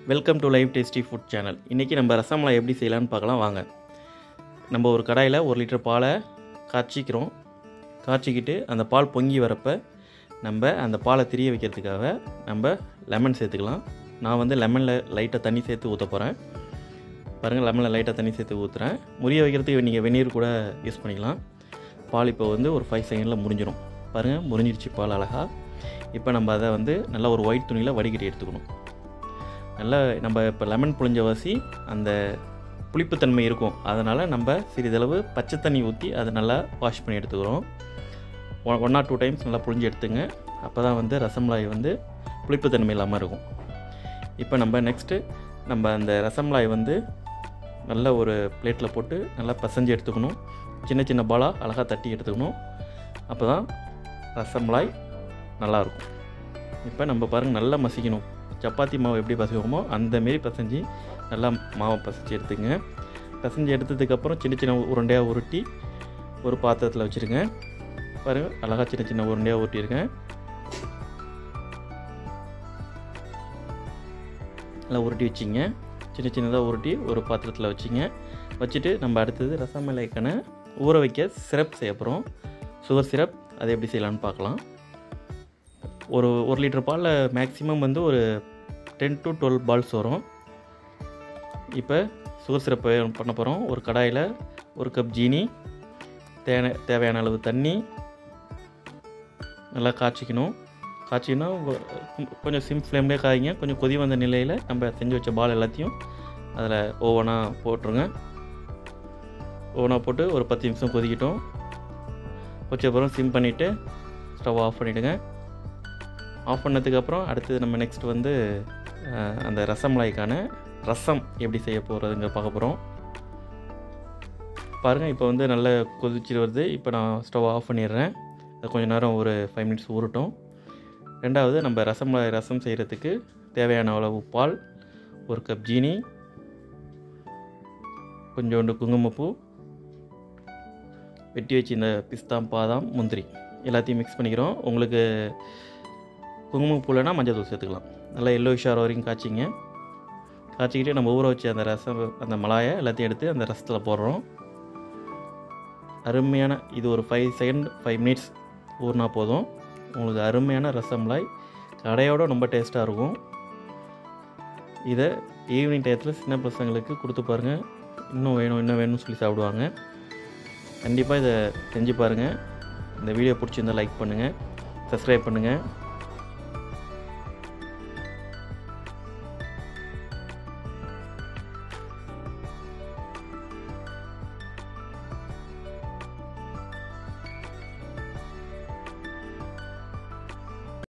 Welcome to live tasty food channel. இன்றைக்கி நம்ம ரசமலாய் எப்படி செய்யலான்னு பார்க்கலாம் வாங்க. நம்ம ஒரு கடாயில் 1 லிட்டர் பாலை காய்ச்சிக்கிட்டு அந்த பால் பொங்கி வரப்போ நம்ம அந்த பாலை திரிய வைக்கிறதுக்காக நம்ம லெமன் சேர்த்துக்கலாம். நான் வந்து லெமனில் லைட்டாக தண்ணி சேர்த்து ஊற்ற போகிறேன். பாருங்கள், லெமனில் லைட்டாக தண்ணி சேர்த்து ஊற்றுறேன். முறிய வைக்கிறதுக்கு நீங்கள் வெந்நீர் கூட யூஸ் பண்ணிக்கலாம். பால் இப்போ வந்து ஒரு 5 செகண்டில் முடிஞ்சிடும். பாருங்கள், முறிஞ்சிருச்சு பால் அழகாக. இப்போ நம்ம அதை வந்து நல்லா ஒரு ஒயிட் துணியில் வடிகட்டி எடுத்துக்கணும். நல்லா நம்ம இப்போ லெமன் புழிஞ்ச வாசி அந்த புளிப்புத்தன்மை இருக்கும். அதனால் நம்ம சிறிதளவு பச்சை தண்ணி ஊற்றி அதை நல்லா வாஷ் பண்ணி எடுத்துக்கிறோம். 1 or 2 டைம்ஸ் நல்லா புழிஞ்சு எடுத்துங்க. அப்போ தான் வந்து ரசமலாய் வந்து புளிப்புத்தன்மை இல்லாமல் இருக்கும். இப்போ நம்ம அந்த ரசமலாய் வந்து நல்ல ஒரு பிளேட்டில் போட்டு நல்லா பசைஞ்சு எடுத்துக்கணும். சின்ன சின்ன பாலாக அழகாக தட்டி எடுத்துக்கணும். அப்போ தான் ரசமலாய் நல்லாயிருக்கும். இப்போ நம்ம பாருங்கள், நல்லா மசிக்கணும். சப்பாத்தி மாவு எப்படி பசைவோமோ அந்தமாரி பசைஞ்சு நல்லா மாவை பசைஞ்சு எடுத்துங்க. பசைஞ்சு எடுத்ததுக்கப்புறம் சின்ன சின்ன உருண்டையாக உருட்டி ஒரு பாத்திரத்தில் வச்சுருங்க. பாருங்கள், அழகாக சின்ன சின்ன உருண்டையாக உருட்டியிருக்கேன். நல்லா உருட்டி வச்சிங்க. சின்ன சின்னதாக உருட்டி ஒரு பாத்திரத்தில் வச்சுட்டு நம்ம அடுத்தது ரசமலாய்க்கான ஊற வைக்க சிரப் செய்ய போகிறோம். Sugar syrup. அதை எப்படி செய்யலான்னு பார்க்கலாம். ஒரு லிட்டர் பாலில் மேக்ஸிமம் வந்து ஒரு 10 to 12 பால்ஸ் வரும். இப்போ சுகர் சிரப் பண்ண போகிறோம். ஒரு கடாயில் 1 கப் ஜீனி, தேவையான அளவு தண்ணி நல்லா காய்ச்சிக்கணும். கொஞ்சம் சிம் ஃப்ளேம்லேயே காய்ங்க. கொஞ்சம் கொதி வந்த நிலையில் நம்ம செஞ்சு வச்ச பால் எல்லாத்தையும் அதில் ஓவனாக போட்டுருங்க. ஓவனாக போட்டு ஒரு 10 நிமிஷம் கொதிக்கிட்டோம். கொதிச்சப்புறம் சிம் பண்ணிவிட்டு ஸ்டவ் ஆஃப் பண்ணிவிடுங்க. ஆஃப் பண்ணதுக்கப்புறம் அடுத்தது நம்ம நெக்ஸ்ட் வந்து அந்த ரசமலாய்க்கான ரசம் எப்படி செய்ய போகிறதுங்க பார்க்க போகிறோம். பாருங்கள், இப்போ வந்து நல்லா கொதிச்சுட்டு வருது. இப்போ நான் ஸ்டவ் ஆஃப் பண்ணிடுறேன். அது கொஞ்சம் நேரம் ஒரு 5 மினிட்ஸ் ஊறட்டும். ரெண்டாவது, நம்ம ரசமலாய் ரசம் செய்கிறதுக்கு தேவையான அளவு பால், 1 கப் ஜீனி, கொஞ்சோண்டு குங்குமப்பூ, வெட்டி வச்சு இந்த பிஸ்தா, பாதாம், முந்திரி எல்லாத்தையும் மிக்ஸ் பண்ணிக்கிறோம். உங்களுக்கு குங்குமப்பூலைனா மஞ்சள் தூள் சேர்த்துக்கலாம். நல்லா எல்லோயிஷாக வரைக்கும் காய்ச்சிக்கிட்டு நம்ம ஊற வச்சு அந்த மலாயை எல்லாத்தையும் எடுத்து அந்த ரசத்தில் போடுறோம். அருமையான இது ஒரு 5 மினிட்ஸ் ஊறினா போதும். உங்களுக்கு அருமையான ரசமலாய் கடையோட ரொம்ப டேஸ்ட்டாக இருக்கும். இதை ஈவினிங் டயத்தில் சின்ன பசங்களுக்கு கொடுத்து பாருங்கள். இன்னும் வேணும்னு சொல்லி சாப்பிடுவாங்க. கண்டிப்பாக இதை செஞ்சு பாருங்கள். இந்த வீடியோ பிடிச்சிருந்தால் லைக் பண்ணுங்கள், சப்ஸ்கிரைப் பண்ணுங்கள்.